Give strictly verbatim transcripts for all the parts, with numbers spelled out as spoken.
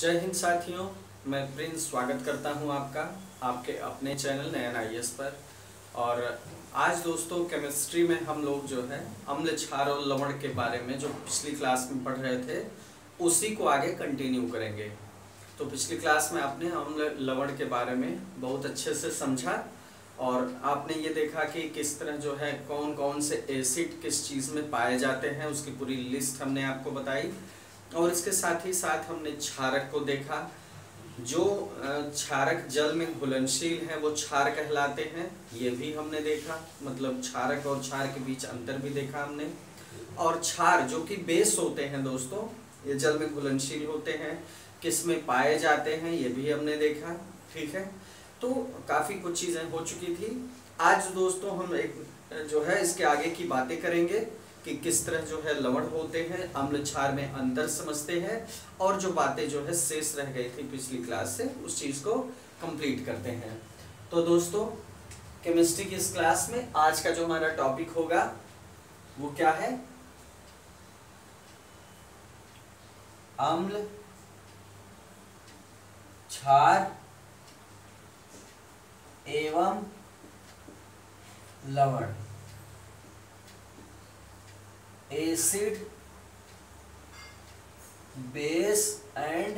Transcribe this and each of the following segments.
जय हिंद साथियों, मैं प्रिंस स्वागत करता हूं आपका आपके अपने channel Nayan I A S पर। और आज दोस्तों केमिस्ट्री में हम लोग जो है अम्ल क्षार और लवण के बारे में जो पिछली क्लास में पढ़ रहे थे उसी को आगे कंटिन्यू करेंगे। तो पिछली क्लास में आपने अम्ल लवण के बारे में बहुत अच्छे से समझा और आपने ये देखा कि किस तरह जो है कौन कौन से एसिड किस चीज़ में पाए जाते हैं, उसकी पूरी लिस्ट हमने आपको बताई। और इसके साथ ही साथ हमने क्षारक को देखा। जो क्षारक जल में घुलनशील है वो क्षार कहलाते हैं, ये भी हमने देखा। मतलब क्षारक और क्षार के बीच अंतर भी देखा हमने। और क्षार जो कि बेस होते हैं दोस्तों, ये जल में घुलनशील होते हैं, किस में पाए जाते हैं ये भी हमने देखा। ठीक है, तो काफ़ी कुछ चीज़ें हो चुकी थी। आज दोस्तों हम एक जो है इसके आगे की बातें करेंगे कि किस तरह जो है लवण होते हैं, अम्ल क्षार में अंतर समझते हैं और जो बातें जो है शेष रह गई थी पिछली क्लास से उस चीज़ को कंप्लीट करते हैं। तो दोस्तों केमिस्ट्री की इस क्लास में आज का जो हमारा टॉपिक होगा वो क्या है? अम्ल क्षार एवं लवण, एसिड बेस एंड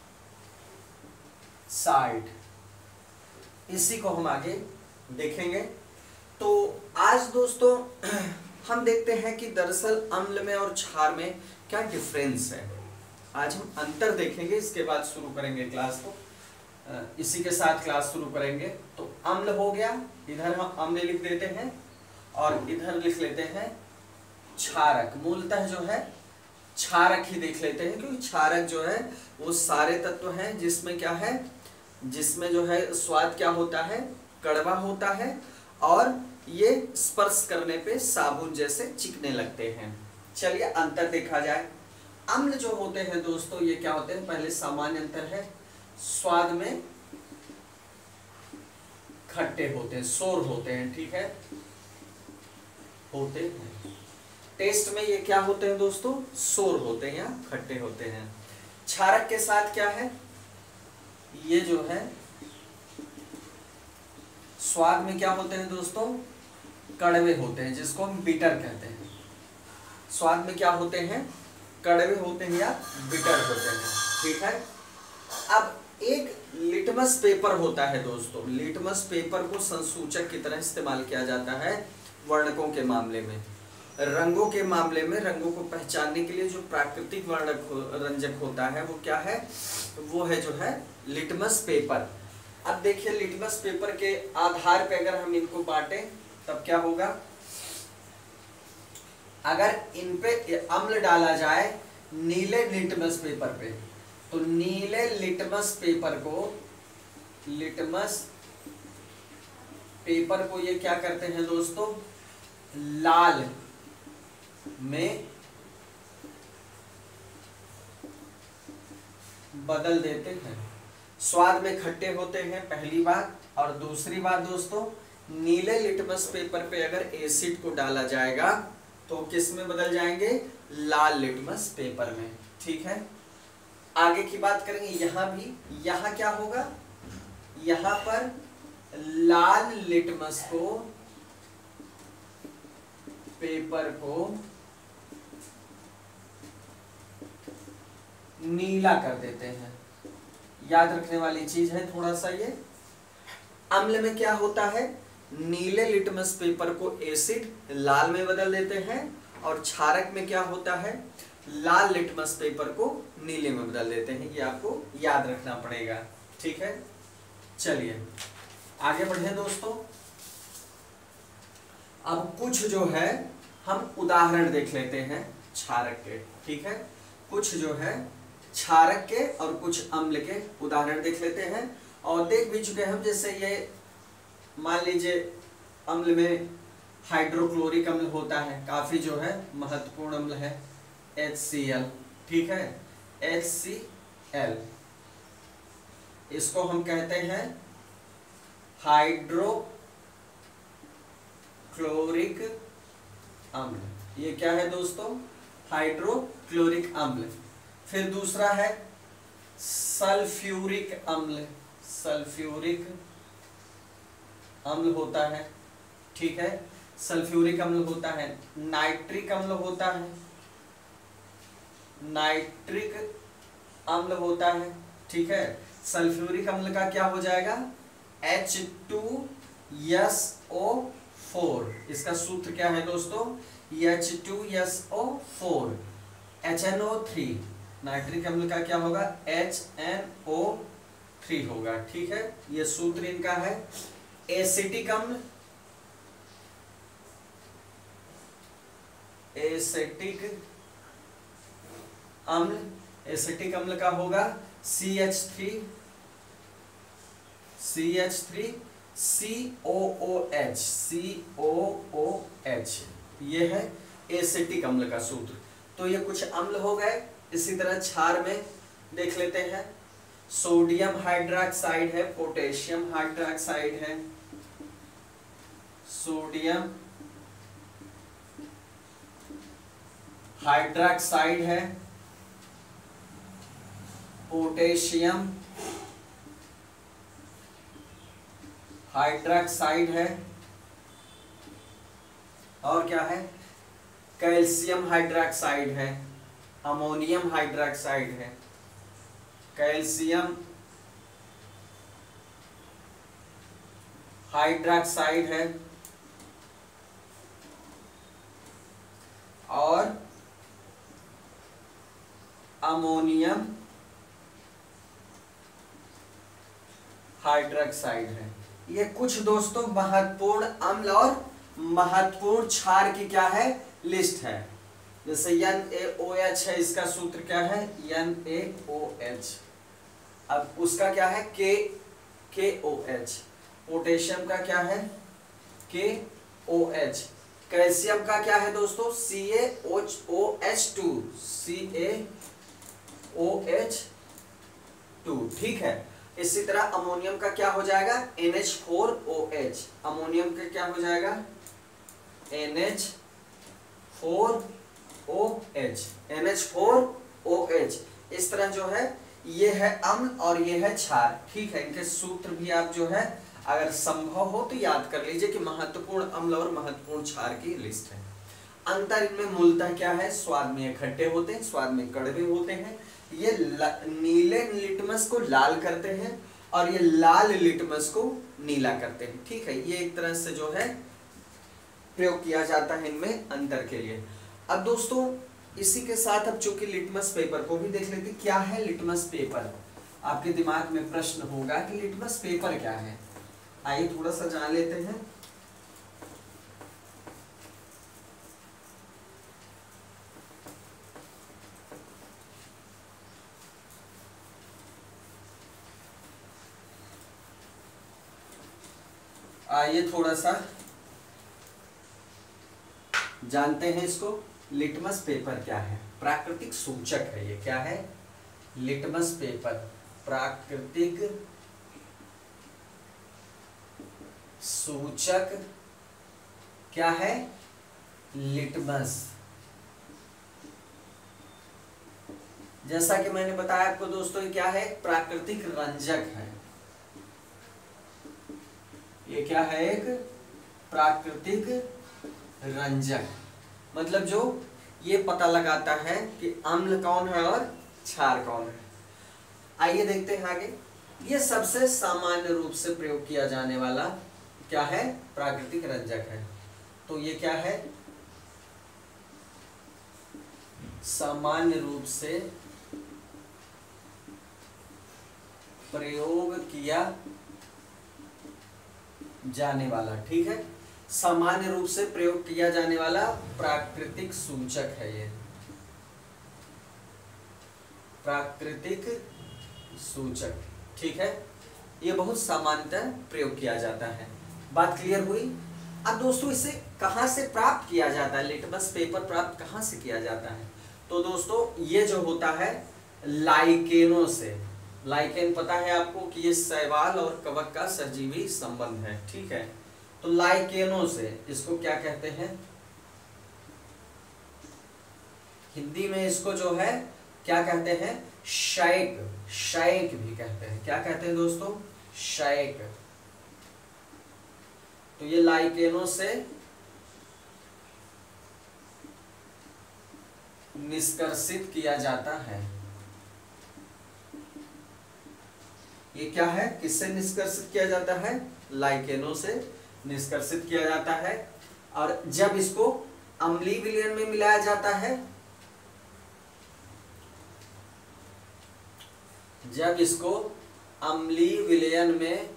साल्ट, इसी को हम आगे देखेंगे। तो आज दोस्तों हम देखते हैं कि दरअसल अम्ल में और क्षार में क्या डिफरेंस है। आज हम अंतर देखेंगे, इसके बाद शुरू करेंगे क्लास को। इसी के साथ क्लास शुरू करेंगे। तो अम्ल हो गया, इधर हम अम्ल लिख देते हैं और इधर लिख लेते हैं क्षारक। मूलतः जो है क्षारक ही देख लेते हैं, क्योंकि क्षारक जो है वो सारे तत्व हैं जिसमें क्या है, जिसमें जो है स्वाद क्या होता है, कड़वा होता है और ये स्पर्श करने पे साबुन जैसे चिकने लगते हैं। चलिए अंतर देखा जाए। अम्ल जो होते हैं दोस्तों ये क्या होते हैं, पहले सामान्य अंतर है, स्वाद में खट्टे होते हैं, सोर होते हैं। ठीक है, होते हैं। टेस्ट में ये क्या होते हैं दोस्तों, सोर होते हैं या खट्टे होते हैं। क्षारक के साथ क्या है, ये जो है स्वाद में क्या होते हैं दोस्तों, कड़वे होते हैं, जिसको हम बिटर कहते हैं। स्वाद में क्या होते हैं, कड़वे होते हैं या बिटर होते हैं। ठीक है, अब एक लिटमस पेपर होता है दोस्तों। लिटमस पेपर को संसूचक की तरह इस्तेमाल किया जाता है वर्णकों के मामले में। रंगों के मामले में रंगों को पहचानने के लिए जो प्राकृतिक वर्णक रंजक होता है वो क्या है, वो है जो है लिटमस पेपर। अब देखिए लिटमस पेपर के आधार पे अगर हम इनको बांटें तब क्या होगा, अगर इन पे अम्ल डाला जाए नीले लिटमस पेपर पे, तो नीले लिटमस पेपर को लिटमस पेपर को ये क्या करते हैं दोस्तों, लाल में बदल देते हैं। स्वाद में खट्टे होते हैं पहली बात, और दूसरी बात दोस्तों नीले लिटमस पेपर पे अगर एसिड को डाला जाएगा तो किस में बदल जाएंगे, लाल लिटमस पेपर में। ठीक है, आगे की बात करेंगे। यहां भी यहां क्या होगा, यहां पर लाल लिटमस को पेपर को नीला कर देते हैं। याद रखने वाली चीज है थोड़ा सा ये। अम्ल में क्या होता है, नीले लिटमस पेपर को एसिड लाल में बदल देते हैं, और क्षारक में क्या होता है, लाल लिटमस पेपर को नीले में बदल देते हैं। ये आपको याद रखना पड़ेगा। ठीक है, चलिए आगे बढ़े दोस्तों। अब कुछ जो है हम उदाहरण देख लेते हैं क्षारक के। ठीक है, कुछ जो है क्षारक के और कुछ अम्ल के उदाहरण देख लेते हैं। और देख भी चुके हम, जैसे ये मान लीजिए अम्ल में हाइड्रोक्लोरिक अम्ल होता है, काफी जो है महत्वपूर्ण अम्ल है, एच सी एल। ठीक है, एच सी एल, इसको हम कहते हैं हाइड्रोक्लोरिक अम्ल। ये क्या है दोस्तों, हाइड्रोक्लोरिक अम्ल। फिर दूसरा है सल्फ्यूरिक अम्ल, सल्फ्यूरिक अम्ल होता है, ठीक है, सल्फ्यूरिक अम्ल होता है। नाइट्रिक अम्ल होता है, नाइट्रिक अम्ल होता है, ठीक है। सल्फ्यूरिक अम्ल का क्या हो जाएगा, H two S O four. इसका सूत्र क्या है दोस्तों, H two S O four, H N O three. Nitric अम्ल का क्या होगा, एच एन ओ थ्री होगा, ठीक है। ये सूत्र इनका है। एसिटिक अम्ल, एसिटिक अम्ल, एसिटिक अम्ल का होगा C H three, C H three C O O H, C O O H, ये है एसिटिक अम्ल का सूत्र। तो ये कुछ अम्ल हो गए। इसी तरह क्षार में देख लेते हैं। सोडियम हाइड्रोक्साइड है, पोटेशियम हाइड्रोक्साइड है, सोडियम हाइड्रोक्साइड है, पोटेशियम हाइड्रोक्साइड है, और क्या है, कैल्शियम हाइड्रोक्साइड है, अमोनियम हाइड्रोक्साइड है, कैल्शियम हाइड्रोक्साइड है, और अमोनियम हाइड्रोक्साइड है। ये कुछ दोस्तों महत्वपूर्ण अम्ल और महत्वपूर्ण क्षार की क्या है, लिस्ट है। जैसे एन ए ओ एच है, इसका सूत्र क्या है, एन ए ओ एच। अब उसका क्या है, के के ओ एच। पोटेशियम का क्या है, के ओ एच। कैल्शियम का क्या है दोस्तों, C A O H two, C A O H two, ठीक है। इसी तरह अमोनियम का क्या हो जाएगा, N H four O H. Ammonium का क्या हो जाएगा, N H four O H, N H four O H. इस तरह जो है ये है अम्ल और ये है क्षार, ठीक है। इनके सूत्र भी आप जो है अगर संभव हो तो याद कर लीजिए कि महत्वपूर्ण अम्ल और महत्वपूर्ण क्षार की लिस्ट है। अंतर इनमें मूलतः क्या है, स्वाद में खट्टे होते हैं, स्वाद में कड़वे होते हैं। ये नीले लिटमस को लाल करते हैं और ये लाल लिटमस को नीला करते हैं, ठीक है। ये एक तरह से जो है प्रयोग किया जाता है इनमें अंतर के लिए। अब दोस्तों इसी के साथ अब चूंकि लिटमस पेपर को भी देख लेते, क्या है लिटमस पेपर। आपके दिमाग में प्रश्न होगा कि लिटमस पेपर क्या है, आइए थोड़ा सा जान लेते हैं। आइए थोड़ा सा जानते हैं इसको। लिटमस पेपर क्या है, प्राकृतिक सूचक है। ये क्या है, लिटमस पेपर प्राकृतिक सूचक क्या है, लिटमस। जैसा कि मैंने बताया आपको दोस्तों, ये क्या है, प्राकृतिक रंजक है। ये क्या है, एक प्राकृतिक रंजक, मतलब जो ये पता लगाता है कि अम्ल कौन है और क्षार कौन है। आइए देखते हैं आगे। ये सबसे सामान्य रूप से प्रयोग किया जाने वाला क्या है, प्राकृतिक रंजक है। तो ये क्या है, सामान्य रूप से प्रयोग किया जाने वाला, ठीक है, सामान्य रूप से प्रयोग किया जाने वाला प्राकृतिक सूचक है। ये प्राकृतिक सूचक, ठीक है, ये बहुत सामान्यतः प्रयोग किया जाता है। बात क्लियर हुई। अब दोस्तों इसे कहां से प्राप्त किया जाता है, लिटमस पेपर प्राप्त कहां से किया जाता है। तो दोस्तों ये जो होता है लाइकेनों से। लाइकेन पता है आपको कि ये शैवाल और कवक का सजीवी संबंध है, ठीक है। तो लाइकेनों से, इसको क्या कहते हैं, हिंदी में इसको जो है क्या कहते हैं, क्षयक, क्षयक भी कहते हैं। क्या कहते हैं दोस्तों? क्षयक। तो ये लाइकेनों से निष्कर्षित किया जाता है। ये क्या है? किससे निष्कर्षित किया जाता है? लाइकेनों से निष्कर्षित किया जाता है। और जब इसको अम्लीय विलयन में मिलाया जाता है, जब इसको अम्लीय विलयन में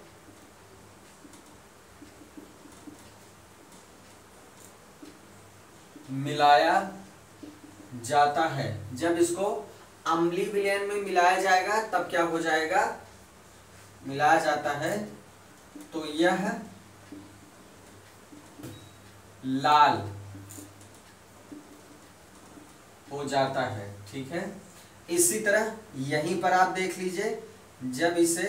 मिलाया जाता है, जब इसको अम्लीय विलयन में मिलाया जाएगा तब क्या हो जाएगा? मिलाया जाता है तो यह लाल हो जाता है। ठीक है। इसी तरह यहीं पर आप देख लीजिए, जब इसे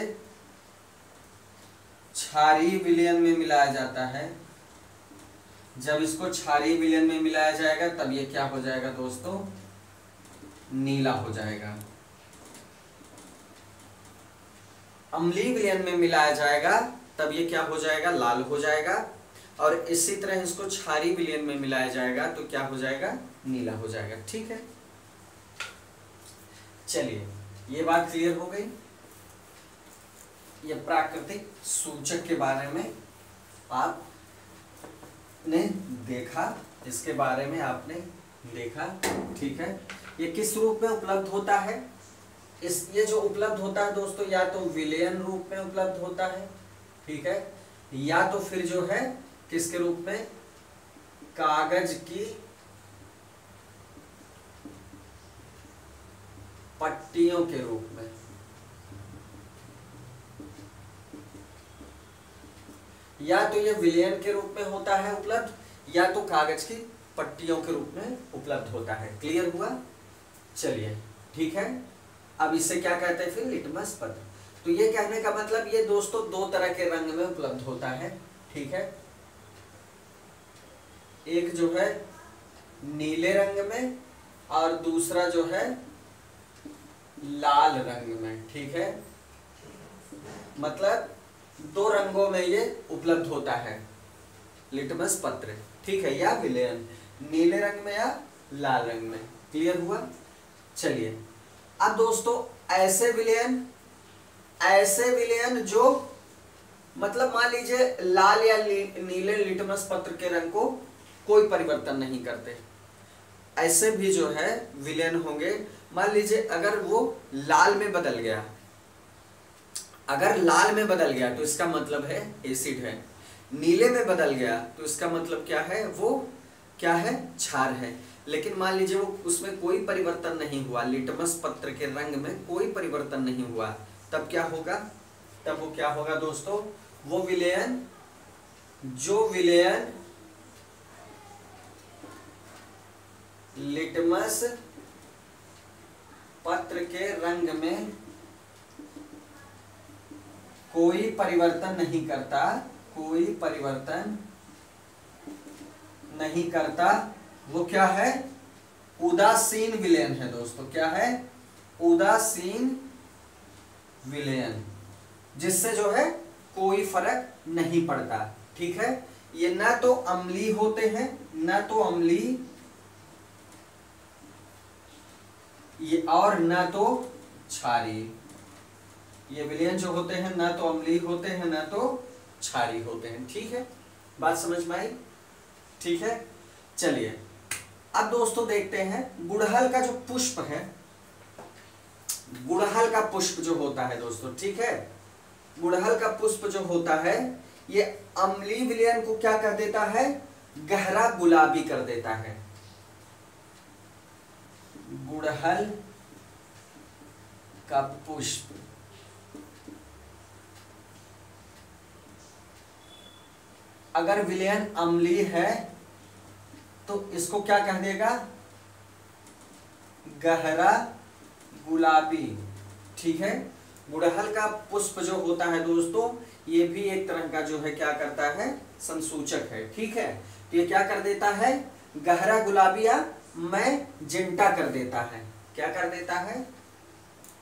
क्षारीय विलयन में मिलाया जाता है, जब इसको क्षारीय विलयन में मिलाया जाएगा तब ये क्या हो जाएगा दोस्तों? नीला हो जाएगा। अम्लीय विलयन में मिलाया जाएगा तब ये क्या हो जाएगा? लाल हो जाएगा। और इसी तरह इसको क्षारीय विलयन में मिलाया जाएगा तो क्या हो जाएगा? नीला हो जाएगा। ठीक है। चलिए, ये बात क्लियर हो गई। ये प्राकृतिक सूचक के बारे में आपने देखा, इसके बारे में आपने देखा। ठीक है। ये किस रूप में उपलब्ध होता है? इस ये जो उपलब्ध होता है दोस्तों, या तो विलयन रूप में उपलब्ध होता है, ठीक है, या तो फिर जो है किसके रूप में? कागज की पट्टियों के रूप में। या तो ये विलयन के रूप में होता है उपलब्ध, या तो कागज की पट्टियों के रूप में उपलब्ध होता है। क्लियर हुआ? चलिए, ठीक है। अब इसे क्या कहते हैं फिर? लिटमस पत्र। तो ये कहने का मतलब ये दोस्तों दो तरह के रंग में उपलब्ध होता है। ठीक है। एक जो है नीले रंग में और दूसरा जो है लाल रंग में। ठीक है। मतलब दो रंगों में ये उपलब्ध होता है लिटमस पत्र। ठीक है। या विलयन, नीले रंग में या लाल रंग में। क्लियर हुआ? चलिए, अब दोस्तों ऐसे विलयन, ऐसे विलयन जो मतलब मान लीजिए लाल या नीले लिटमस पत्र के रंग को कोई परिवर्तन नहीं करते, ऐसे भी जो है विलयन होंगे। मान लीजिए अगर वो लाल में बदल गया, अगर लाल में बदल गया तो इसका मतलब है एसिड है। नीले में बदल गया तो इसका मतलब क्या है? वो क्या है? क्षार है। लेकिन मान लीजिए वो उसमें कोई परिवर्तन नहीं हुआ, लिटमस पत्र के रंग में कोई परिवर्तन नहीं हुआ, तब क्या होगा? तब वो क्या होगा दोस्तों? वो विलयन, जो विलयन लिटमस पत्र के रंग में कोई परिवर्तन नहीं करता, कोई परिवर्तन नहीं करता, वो क्या है? उदासीन विलयन है दोस्तों। क्या है? उदासीन विलयन, जिससे जो है कोई फर्क नहीं पड़ता। ठीक है। ये ना तो अम्लीय होते हैं, ना तो अम्लीय, ये और ना तो क्षारीय। ये विलयन जो होते हैं ना तो अम्लीय होते हैं ना तो क्षारीय होते हैं। ठीक है। बात समझ में आई? ठीक है। चलिए, अब दोस्तों देखते हैं गुड़हल का जो पुष्प है, गुड़हल का पुष्प जो होता है दोस्तों, ठीक है, गुड़हल का पुष्प जो होता है ये अम्लीय विलयन को क्या कर देता है? गहरा गुलाबी कर देता है। गुड़हल का पुष्प अगर विलयन अम्लीय है तो इसको क्या कह देगा? गहरा गुलाबी। ठीक है। गुड़हल का पुष्प जो होता है दोस्तों, ये भी एक तरह का जो है क्या करता है? संसूचक है। ठीक है। तो ये क्या कर देता है? गहरा गुलाबी या मैजेंटा कर देता है। क्या कर देता है?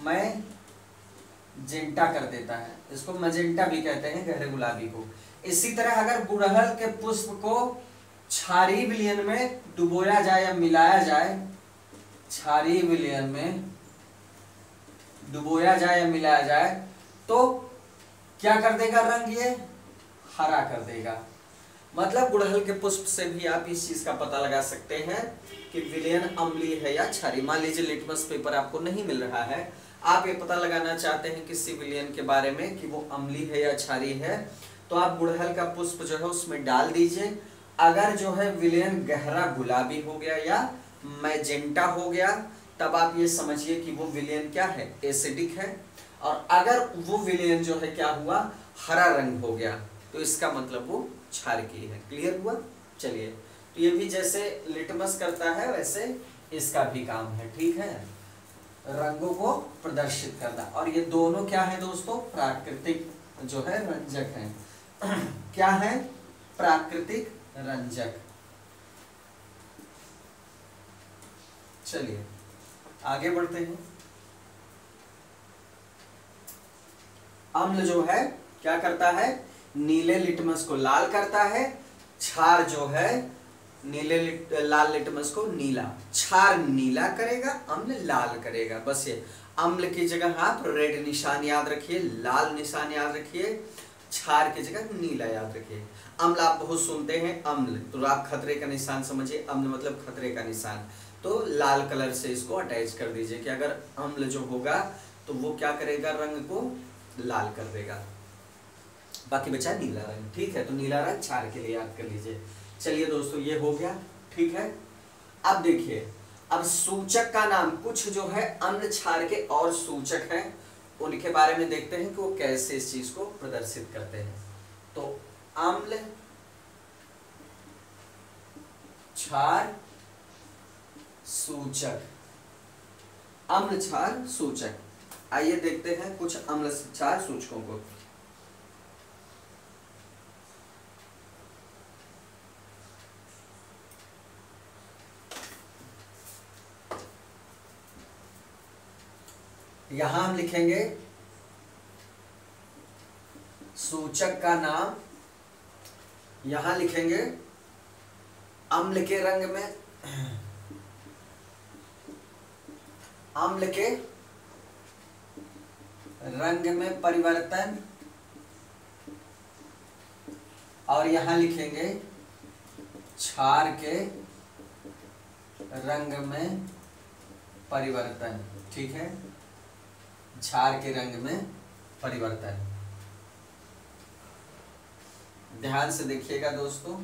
मैजेंटा कर देता है, इसको मैजेंटा भी कहते हैं गहरे गुलाबी को। इसी तरह अगर गुड़हल के पुष्प को क्षारीय विलयन में डुबोया जाए या मिलाया जाए, क्षारीय विलयन में डुबोया जाए या मिलाया जाए तो क्या कर देगा रंग, ये हरा कर देगा। मतलब गुड़हल के पुष्प से भी आप इस चीज का पता लगा सकते हैं कि विलयन अम्लीय है या क्षारीय। मान लीजिए लिटमस पेपर आपको नहीं मिल रहा है, आप ये पता लगाना चाहते हैं किसी विलयन के बारे में कि वो अम्लीय है या क्षारीय है, तो आप गुड़हल का पुष्प जो है उसमें डाल दीजिए। अगर जो है विलयन गहरा गुलाबी हो गया या मैजेंटा हो गया, तब आप ये समझिए कि वो विलयन क्या है, एसिडिक है। और अगर वो विलयन जो है क्या हुआ, हरा रंग हो गया, तो इसका मतलब वो क्षारकीय है। क्लियर हुआ? चलिए, तो ये भी जैसे लिटमस करता है वैसे इसका भी काम है, ठीक है, रंगों को प्रदर्शित करना। और ये दोनों क्या है दोस्तों, प्राकृतिक जो है रंजक हैं। क्या है? प्राकृतिक रंजक। चलिए आगे बढ़ते हैं। अम्ल जो है क्या करता है, नीले लिटमस को लाल करता है, क्षार जो है नीले लिट, लाल लिटमस को नीला, क्षार नीला करेगा, अम्ल लाल करेगा। बस ये अम्ल की जगह आप रेड निशान याद रखिए, लाल निशान याद रखिए, क्षार की जगह नीला याद रखिए। अम्ल आप बहुत सुनते हैं, अम्ल तो आप खतरे का निशान समझिए, अम्ल मतलब खतरे का निशान, तो लाल कलर से इसको अटैच कर दीजिए कि अगर अम्ल जो होगा तो वो क्या करेगा, रंग को लाल कर देगा। बाकी बचा नीला रंग, ठीक है, तो नीला रंग क्षार के लिए याद कर लीजिए। चलिए दोस्तों ये हो गया, ठीक है। अब देखिए, अब सूचक का नाम, कुछ जो है अम्ल क्षार के और सूचक हैं, उनके बारे में देखते हैं कि वो कैसे इस चीज को प्रदर्शित करते हैं। तो अम्ल क्षार सूचक, अम्ल क्षार सूचक, आइए देखते हैं कुछ अम्ल क्षार सूचकों को। यहां हम लिखेंगे सूचक का नाम, यहां लिखेंगे अम्ल के रंग में, अम्ल के रंग में परिवर्तन, और यहां लिखेंगे क्षार के रंग में परिवर्तन, ठीक है, क्षार के रंग में परिवर्तन। ध्यान से देखिएगा दोस्तों,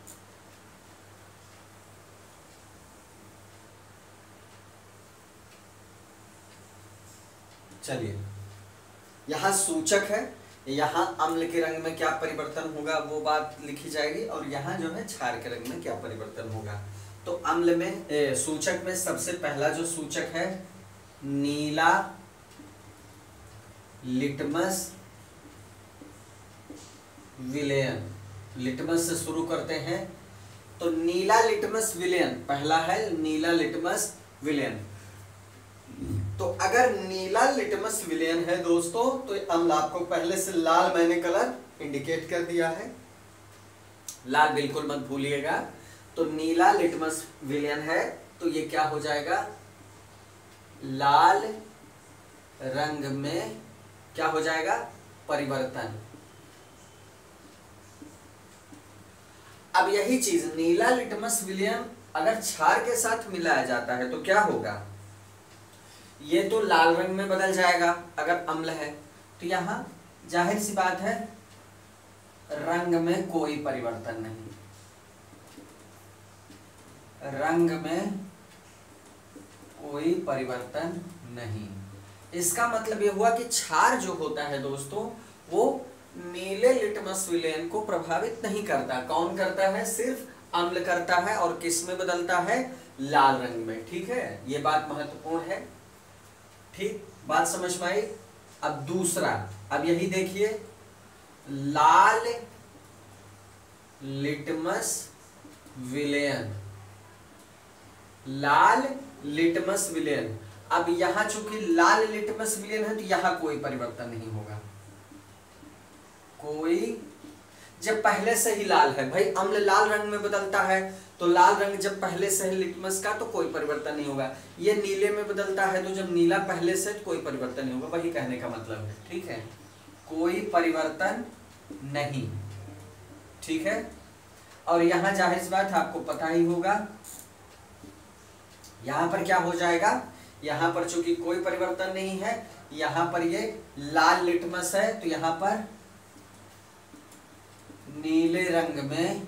चलिए यहां सूचक है, यहां अम्ल के रंग में क्या परिवर्तन होगा वो बात लिखी जाएगी, और यहां जो है क्षार के रंग में क्या परिवर्तन होगा। तो अम्ल में ए, सूचक में सबसे पहला जो सूचक है नीला लिटमस विलयन, लिटमस से शुरू करते हैं, तो नीला लिटमस विलयन पहला है, नीला लिटमस विलयन। तो अगर नीला लिटमस विलयन है दोस्तों, तो अम्ल, आपको पहले से लाल मैंने कलर इंडिकेट कर दिया है, लाल बिल्कुल मत भूलिएगा। तो नीला लिटमस विलयन है तो ये क्या हो जाएगा, लाल रंग में क्या हो जाएगा, परिवर्तन। अब यही चीज नीला लिटमस विलयन अगर क्षार के साथ मिलाया जाता है तो क्या होगा, ये तो लाल रंग में बदल जाएगा अगर अम्ल है, तो यहां जाहिर सी बात है रंग में कोई परिवर्तन नहीं, रंग में कोई परिवर्तन नहीं। इसका मतलब ये हुआ कि क्षार जो होता है दोस्तों वो नीले लिटमस विलयन को प्रभावित नहीं करता। कौन करता है, सिर्फ अम्ल करता है, और किस में बदलता है, लाल रंग में, ठीक है, ये बात महत्वपूर्ण है, ठीक, बात समझ में आई। अब दूसरा, अब यही देखिए लाल लिटमस विलयन, लाल लिटमस विलयन, अब यहां चूंकि लाल लिटमस विलियन है तो यहां कोई परिवर्तन नहीं होगा, कोई, जब पहले से ही लाल है भाई, अम्ल लाल रंग में बदलता है तो लाल रंग जब पहले से है लिटमस का तो कोई परिवर्तन नहीं होगा। ये नीले में बदलता है तो जब नीला पहले से तो कोई परिवर्तन नहीं होगा, वही कहने का मतलब है। ठीक है, कोई परिवर्तन नहीं। ठीक है, और यहां जाहिर बात आपको पता ही होगा, यहां पर क्या हो जाएगा, यहां पर चूंकि कोई परिवर्तन नहीं है, यहां पर ये लाल लिटमस है तो यहां पर नीले रंग में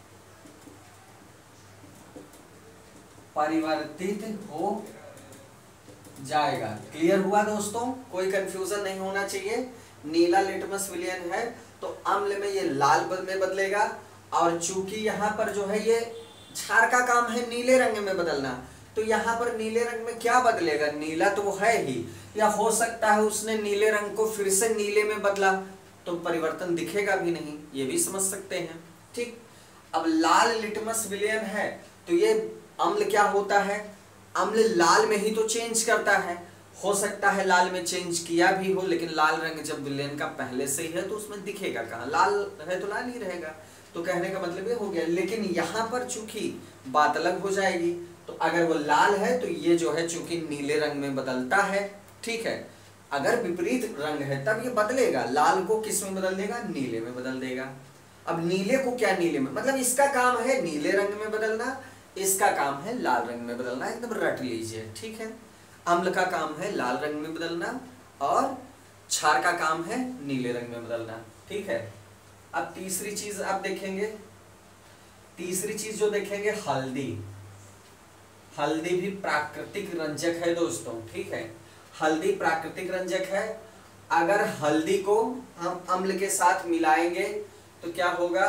परिवर्तित हो जाएगा। क्लियर हुआ दोस्तों, कोई कंफ्यूजन नहीं होना चाहिए। नीला लिटमस विलियन है तो अम्ल में ये लाल में बदलेगा, और चूंकि यहां पर जो है ये क्षार का काम है नीले रंग में बदलना, तो यहां पर नीले रंग में क्या बदलेगा, नीला तो वो है ही, या हो सकता है उसने नीले रंग को फिर से नीले में बदला तो परिवर्तन दिखेगा भी नहीं, ये भी समझ सकते हैं। ठीक, अब लाल लिटमस विलियन है तो ये अम्ल क्या होता है, अम्ल लाल में ही तो चेंज करता है, हो सकता है लाल में चेंज किया भी हो, लेकिन लाल रंग जब विलेन का पहले से ही है तो उसमें दिखेगा कहाँ, लाल है तो लाल ही रहेगा। तो कहने का मतलब ये हो गया, लेकिन यहाँ पर चूंकि बात अलग हो जाएगी, तो अगर वो लाल है तो ये जो है चूंकि नीले रंग में बदलता है, ठीक है, अगर विपरीत रंग है तब ये बदलेगा, लाल को किस में बदल देगा, नीले में बदल देगा। अब नीले को क्या नीले में, मतलब इसका काम है नीले रंग में बदलना, इसका काम है लाल रंग में बदलना, एकदम रट लीजिए। ठीक है, अम्ल का काम है लाल रंग में बदलना और क्षार का काम है नीले रंग में बदलना। ठीक है, अब तीसरी चीज आप देखेंगे, तीसरी चीज जो देखेंगे हल्दी। हल्दी भी प्राकृतिक रंजक है दोस्तों। ठीक है, हल्दी प्राकृतिक रंजक है, अगर हल्दी को हम अम्ल के साथ मिलाएंगे तो क्या होगा,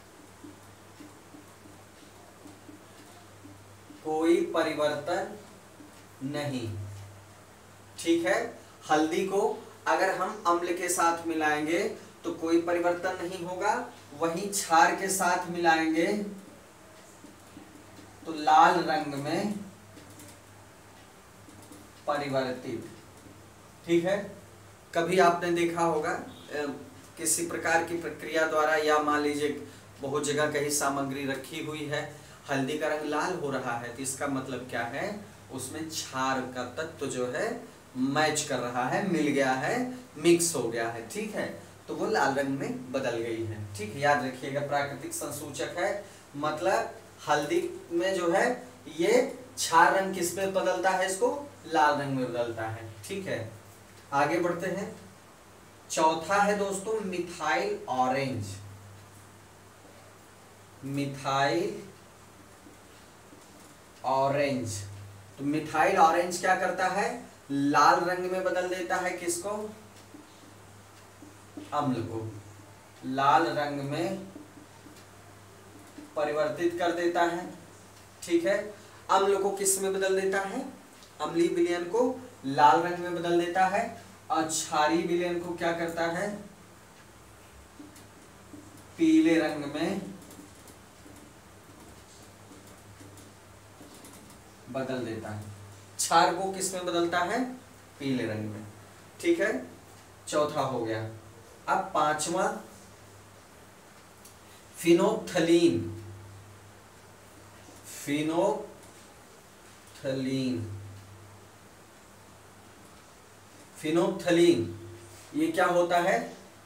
कोई परिवर्तन नहीं। ठीक है, हल्दी को अगर हम अम्ल के साथ मिलाएंगे तो कोई परिवर्तन नहीं होगा, वहीं क्षार के साथ मिलाएंगे तो लाल रंग में परिवर्तित। ठीक है, कभी आपने देखा होगा किसी प्रकार की प्रक्रिया द्वारा, या मान लीजिए बहुत जगह कहीं सामग्री रखी हुई है, हल्दी का रंग लाल हो रहा है तो इसका मतलब क्या है, उसमें क्षार का तत्व जो है मैच कर रहा है, मिल गया है, मिक्स हो गया है। ठीक है, तो वो लाल रंग में बदल गई है। ठीक, याद रखिएगा प्राकृतिक संसूचक है, मतलब हल्दी में जो है ये क्षार रंग किस में बदलता है, इसको लाल रंग में बदलता है। ठीक है, आगे बढ़ते हैं। चौथा है दोस्तों मिथाइल ऑरेंज। मिथाइल ऑरेंज, तो मिथाइल ऑरेंज क्या करता है, लाल रंग में बदल देता है किसको, अम्ल को, लाल रंग में परिवर्तित कर देता है। ठीक है, अम्ल को किस में बदल देता है, अम्लीय विलयन को लाल रंग में बदल देता है, और क्षारीय विलयन को क्या करता है, पीले रंग में बदल देता है। क्षार को किस में बदलता है, पीले रंग में। ठीक है, चौथा हो गया। अब पांचवा फिनोप्थलीन। फिनोप्थलीन फिनोप्थलीन ये क्या होता है,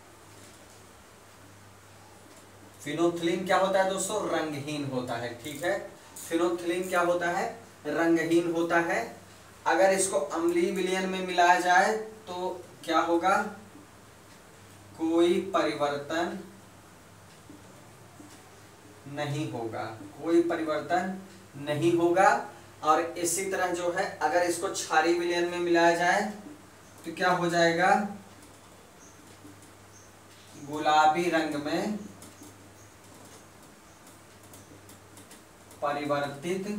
फिनोप्थलीन क्या होता है दोस्तों, रंगहीन होता है। ठीक है, फिनोप्थलीन क्या होता है, रंगहीन होता है। अगर इसको अम्लीय विलयन में मिलाया जाए तो क्या होगा, कोई परिवर्तन नहीं होगा, कोई परिवर्तन नहीं होगा। और इसी तरह जो है अगर इसको क्षारीय विलयन में मिलाया जाए तो क्या हो जाएगा, गुलाबी रंग में परिवर्तित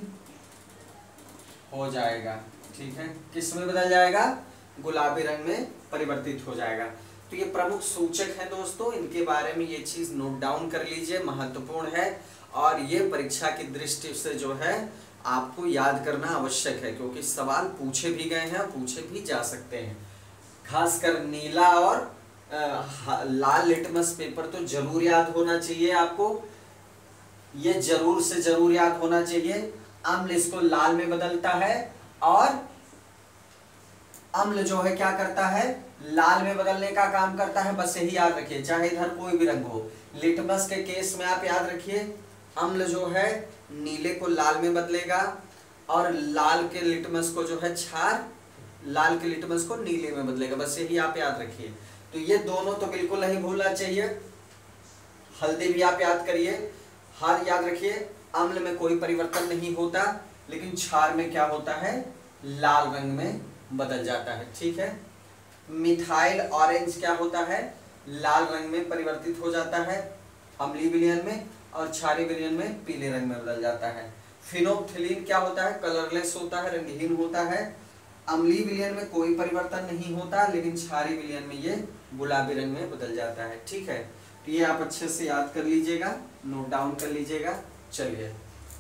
हो जाएगा। ठीक है, किस में बदल जाएगा, गुलाबी रंग में परिवर्तित हो जाएगा। तो ये प्रमुख सूचक हैं दोस्तों, इनके बारे में ये चीज नोट डाउन कर लीजिए, महत्वपूर्ण है। और ये परीक्षा की दृष्टि से जो है आपको याद करना आवश्यक है, क्योंकि सवाल पूछे भी गए हैं और पूछे भी जा सकते हैं। खासकर नीला और आ, लाल लिटमस पेपर तो जरूर याद होना चाहिए आपको, ये जरूर से जरूर याद होना चाहिए। अम्ल इसको लाल में बदलता है और अम्ल जो है क्या करता है, लाल में बदलने का काम करता है। बस यही याद रखिए, चाहे इधर कोई भी रंग हो। लिटमस के केस में आप याद रखिए, अम्ल जो है नीले को लाल में बदलेगा और लाल के लिटमस को जो है क्षार लाल के लिटमस को नीले में बदलेगा। बस यही आप याद रखिए। तो ये दोनों तो बिल्कुल नहीं भूलना चाहिए। हल्दी भी आप याद करिए, हाल याद रखिए, अम्ल में कोई परिवर्तन नहीं होता, लेकिन क्षार में क्या होता है, लाल रंग में बदल जाता है। ठीक है। मिथाइल ऑरेंज क्या होता है, लाल रंग में परिवर्तित हो जाता है अम्लीय विलयन में, और क्षारीय विलयन में पीले रंग में बदल जाता है। फिनोप्थिलीन क्या होता है, कलरलेस होता है, रंगहीन होता है। अम्लीय विलयन में कोई परिवर्तन नहीं होता, लेकिन क्षारीय विलयन में ये गुलाबी रंग में बदल जाता है। ठीक है, तो ये आप अच्छे से याद कर लीजिएगा, नोट डाउन कर लीजिएगा। चलिए,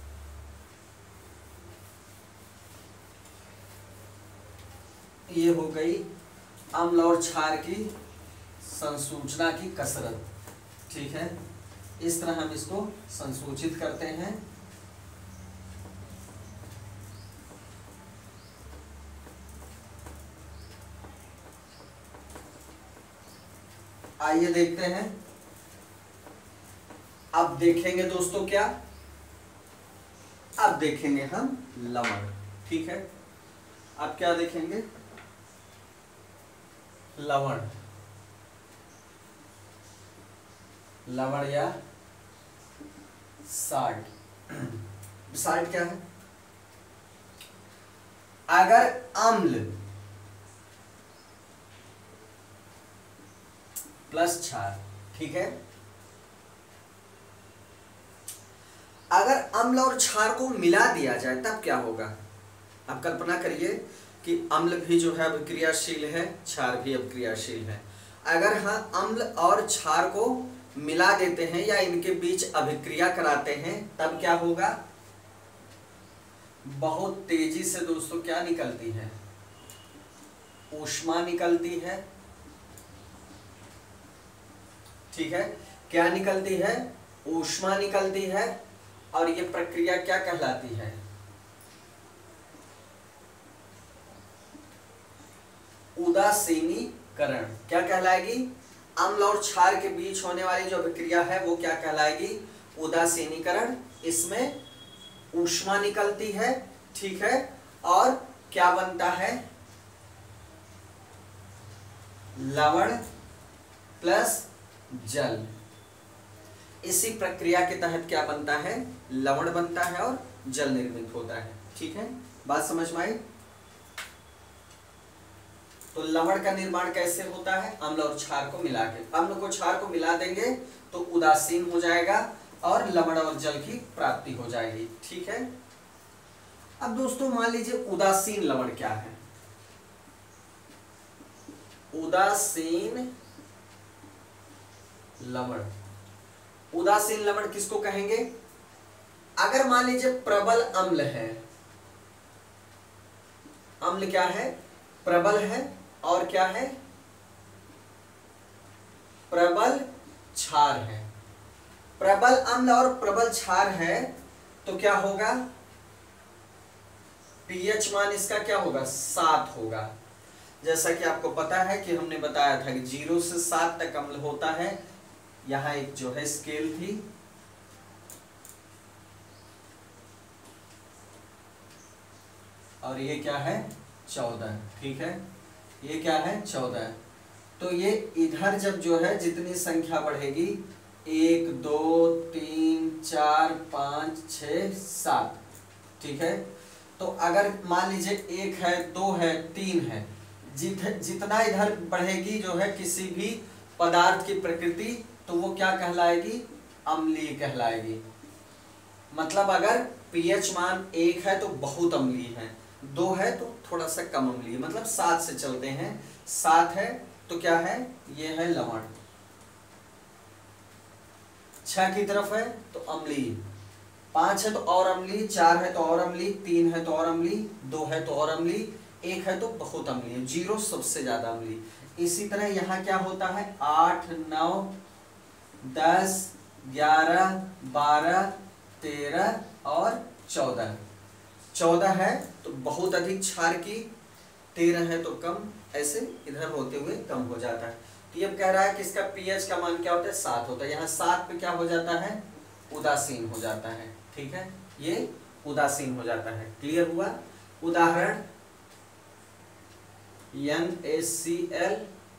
ये हो गई अम्ल और क्षार की संसूचना की कसरत। ठीक है, इस तरह हम इसको संसूचित करते हैं। आइए देखते हैं। अब देखेंगे दोस्तों क्या, अब देखेंगे हम लवण। ठीक है, अब क्या देखेंगे, लवण। लवण या साल्ट। साल्ट क्या है, अगर अम्ल प्लस क्षार, ठीक है, अगर अम्ल और क्षार को मिला दिया जाए तब क्या होगा। आप कल्पना करिए कि अम्ल भी जो है अभिक्रियाशील है, क्षार भी अभिक्रियाशील है। अगर हाँ अम्ल और क्षार को मिला देते हैं या इनके बीच अभिक्रिया कराते हैं तब क्या होगा, बहुत तेजी से दोस्तों क्या निकलती है, ऊष्मा निकलती है। ठीक है, क्या निकलती है, ऊष्मा निकलती है। और ये प्रक्रिया क्या कहलाती है, उदासीनीकरण। क्या कहलाएगी, अम्ल और क्षार के बीच होने वाली जो अभिक्रिया है वो क्या कहलाएगी, उदासीनीकरण। इसमें ऊष्मा निकलती है, ठीक है, और क्या बनता है, लवण प्लस जल। इसी प्रक्रिया के तहत क्या बनता है, लवण बनता है और जल निर्मित होता है। ठीक है, बात समझ में आई। तो लवण का निर्माण कैसे होता है, अम्ल और क्षार को मिला के। अम्ल को क्षार को मिला देंगे तो उदासीन हो जाएगा और लवण और जल की प्राप्ति हो जाएगी। ठीक है, अब दोस्तों मान लीजिए उदासीन लवण क्या है, उदासीन लवण। उदासीन लवण किसको कहेंगे, अगर मान लीजिए प्रबल अम्ल है, अम्ल क्या है, प्रबल है, और क्या है, प्रबल क्षार है। प्रबल अम्ल और प्रबल क्षार है तो क्या होगा, पीएच मान इसका क्या होगा, सात होगा। जैसा कि आपको पता है कि हमने बताया था कि जीरो से सात तक अम्ल होता है। यहां एक जो है स्केल थी, और ये क्या है, चौदह। ठीक है, ये क्या है, चौदह। तो ये इधर जब जो है जितनी संख्या बढ़ेगी, एक दो तीन चार पाँच छः सात, ठीक है, तो अगर मान लीजिए एक है, दो है, तीन है, जित जितना इधर बढ़ेगी जो है किसी भी पदार्थ की प्रकृति, तो वो क्या कहलाएगी, अम्लीय कहलाएगी। मतलब अगर पीएच मान एक है तो बहुत अम्लीय है, दो है तो थोड़ा सा कम अम्लीय, मतलब सात से चलते हैं। सात है तो क्या है, ये है लवण। छह की तरफ है तो अम्लीय, पांच है तो और अम्लीय, चार है तो और अम्लीय, तीन है तो और अम्लीय, दो है तो और अम्लीय, एक है तो बहुत अम्लीय, जीरो सबसे ज्यादा अम्लीय। इसी तरह यहाँ क्या होता है, आठ, नौ, दस, ग्यारह, बारह, तेरह और चौदह। चौदह है तो बहुत अधिक क्षार की, तेरह है तो कम, ऐसे इधर होते हुए कम हो जाता है। तो ये कह रहा है कि इसका पीएच का मान क्या होता है, सात होता है। यहाँ सात पे क्या हो जाता है, उदासीन हो जाता है। ठीक है, ये उदासीन हो जाता है। क्लियर हुआ। उदाहरण N A C L,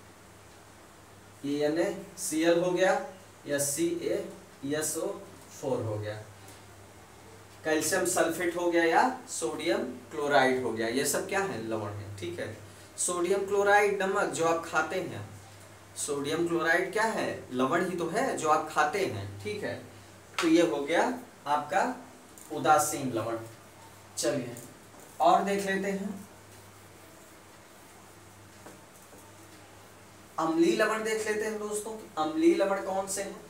N A C L हो गया, या सी ए एस ओ फोर हो गया, कैल्शियम सल्फेट हो गया, या सोडियम क्लोराइड हो गया। ये सब क्या है, लवण है। ठीक है, सोडियम क्लोराइड नमक जो आप खाते हैं, सोडियम क्लोराइड क्या है, लवण ही तो है जो आप खाते हैं। ठीक है, तो ये हो गया आपका उदासीन लवण। चलिए और देख लेते हैं, अम्लीय लवण देख लेते हैं दोस्तों। अम्लीय लवण कौन से हैं।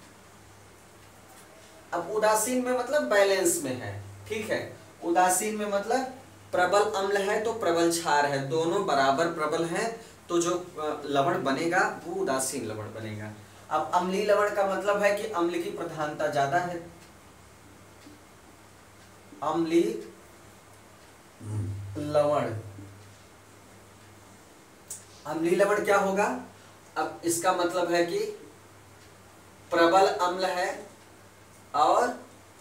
अब उदासीन में मतलब बैलेंस में है। ठीक है, उदासीन में मतलब प्रबल अम्ल है तो प्रबल क्षार है, दोनों बराबर प्रबल हैं, तो जो लवण बनेगा वो उदासीन लवण बनेगा। अब अम्लीय लवण का मतलब है कि अम्ल की प्रधानता ज्यादा है। अम्लीय लवण, अम्लीय लवण क्या होगा, अब इसका मतलब है कि प्रबल अम्ल है और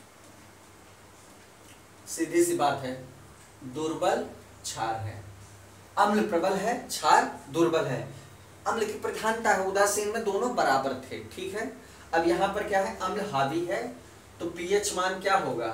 सीधी सी बात है दुर्बल क्षार है। अम्ल प्रबल है, क्षार दुर्बल है। अम्ल की प्रधानता है, उदासीन में दोनों बराबर थे। ठीक है, अब यहां पर क्या है, अम्ल हावी है तो पीएच मान क्या होगा,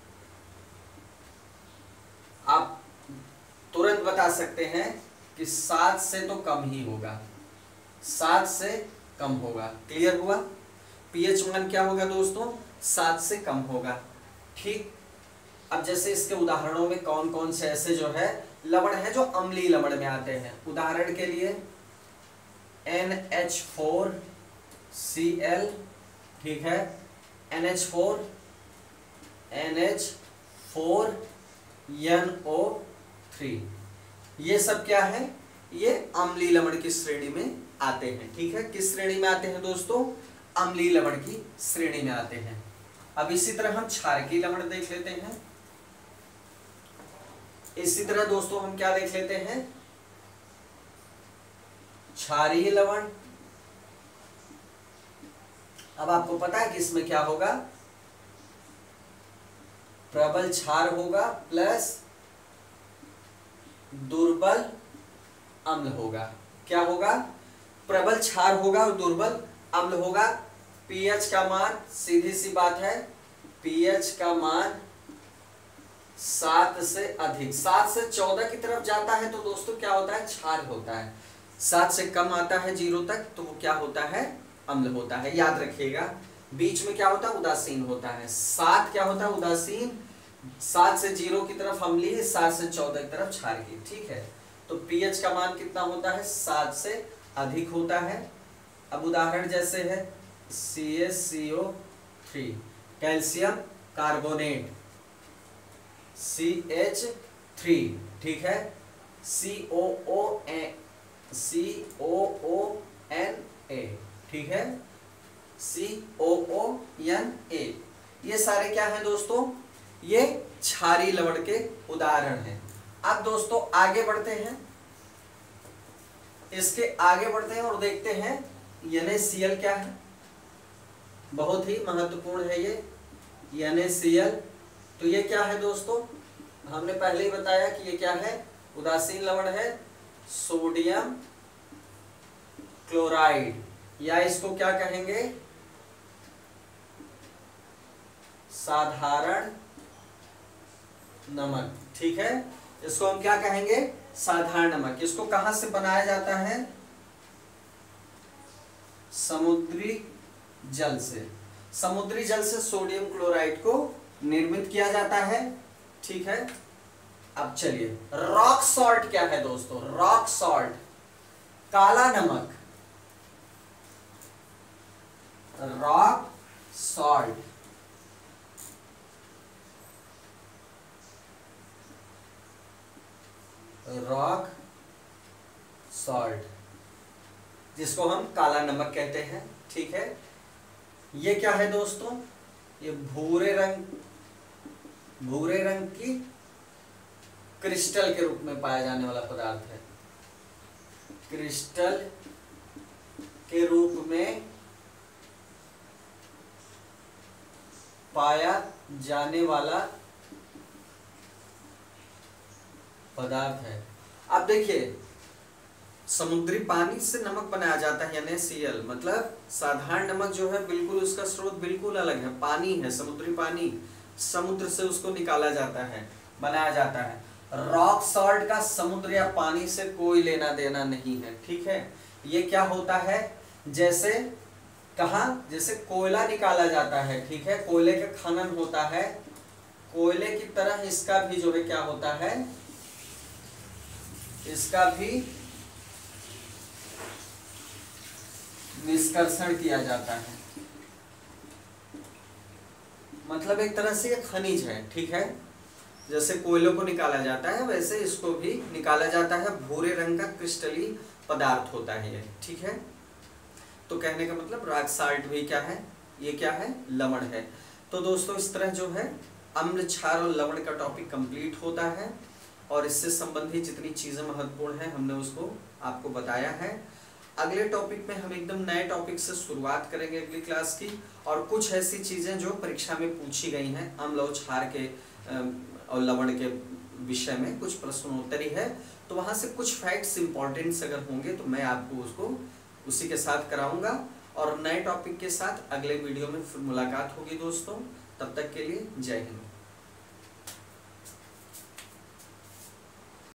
आप तुरंत बता सकते हैं कि सात से तो कम ही होगा, सात से कम होगा। क्लियर हुआ। पीएच मान क्या होगा दोस्तों, सात से कम होगा। ठीक, अब जैसे इसके उदाहरणों में कौन कौन से ऐसे जो है लवण है जो अम्लीय लवण में आते हैं। उदाहरण के लिए N H four C L, ठीक है, N H four, N H four, N O three, ये सब क्या है, ये अम्लीय लवण की श्रेणी में आते हैं। ठीक है, किस श्रेणी में आते हैं दोस्तों, अम्लीय लवण की श्रेणी में आते हैं। अब इसी तरह हम क्षारकीय लवण देख लेते हैं। इसी तरह दोस्तों हम क्या देख लेते हैं, क्षारीय लवण। अब आपको पता है कि इसमें क्या होगा, प्रबल क्षार होगा प्लस दुर्बल अम्ल होगा। क्या होगा, प्रबल क्षार होगा और दुर्बल अम्ल होगा। पीएच का मान सीधी सी बात है, पीएच का मान सात से अधिक, सात से चौदह की तरफ जाता है तो दोस्तों क्या होता है, क्षार होता है। सात से कम आता है जीरो तक तो वो क्या होता है, अम्ल होता है। याद रखिएगा, बीच में क्या होता है, उदासीन होता है। सात क्या होता है, उदासीन, सात से जीरो की तरफ अम्लीय, सात से चौदह की तरफ क्षारकीय। ठीक है, तो पीएच का मान कितना होता है, सात से अधिक होता है। अब उदाहरण जैसे है C S C O three, calcium carbonate, C H three, ठीक है, सी O O N, C O O N A, ठीक है, सी ओ ओ एन ए, ये सारे क्या हैं दोस्तों, ये क्षारीय लवण के उदाहरण हैं। अब दोस्तों आगे बढ़ते हैं, इसके आगे बढ़ते हैं और देखते हैं एन ए सी एल क्या है। बहुत ही महत्वपूर्ण है ये एन ए सी एल। तो ये क्या है दोस्तों, हमने पहले ही बताया कि ये क्या है, उदासीन लवण है, सोडियम क्लोराइड, या इसको क्या कहेंगे, साधारण नमक। ठीक है, इसको हम क्या कहेंगे, साधारण नमक। इसको कहां से बनाया जाता है, समुद्री जल से। समुद्री जल से सोडियम क्लोराइड को निर्मित किया जाता है। ठीक है, अब चलिए रॉक सॉल्ट क्या है दोस्तों, रॉक सॉल्ट, काला नमक, रॉक सॉल्ट, रॉक सॉल्ट, जिसको हम काला नमक कहते हैं। ठीक है, ये क्या है दोस्तों, ये भूरे रंग भूरे रंग की क्रिस्टल के रूप में पाया जाने वाला पदार्थ है। क्रिस्टल के रूप में पाया जाने वाला पदार्थ है। अब देखिए, समुद्री पानी से नमक बनाया जाता है यानी सी एल, मतलब साधारण नमक जो है बिल्कुल उसका स्रोत बिल्कुल अलग है, पानी है, समुद्री पानी, समुद्र से उसको निकाला जाता है, बनाया जाता है। रॉक सॉल्ट का समुद्र या पानी से कोई लेना देना नहीं है। ठीक है, ये क्या होता है, जैसे कहा, जैसे कोयला निकाला जाता है, ठीक है, कोयले का खनन होता है, कोयले की तरह इसका भी जो है क्या होता है, इसका भी निष्कर्षण किया जाता है। मतलब एक तरह से ये खनिज है। ठीक है, जैसे कोयलों को निकाला जाता है वैसे इसको भी निकाला जाता है, भूरे रंग का क्रिस्टली पदार्थ होता है ये। ठीक है, तो कहने का मतलब रॉक सॉल्ट भी क्या है, ये क्या है, लवण है। तो दोस्तों इस तरह जो है अम्ल, क्षार और लवण का टॉपिक कंप्लीट होता है, और इससे संबंधित जितनी चीजें महत्वपूर्ण हैं हमने उसको आपको बताया है। अगले टॉपिक में हम एकदम नए टॉपिक से शुरुआत करेंगे अगली क्लास की, और कुछ ऐसी चीजें जो परीक्षा में पूछी गई हैं अम्ल और क्षार के और लवण के विषय में कुछ प्रश्नोत्तरी है, तो वहां से कुछ फैक्ट्स इंपॉर्टेंट्स अगर होंगे तो मैं आपको उसको उसी के साथ कराऊंगा, और नए टॉपिक के साथ अगले वीडियो में फिर मुलाकात होगी दोस्तों। तब तक के लिए जय हिंद।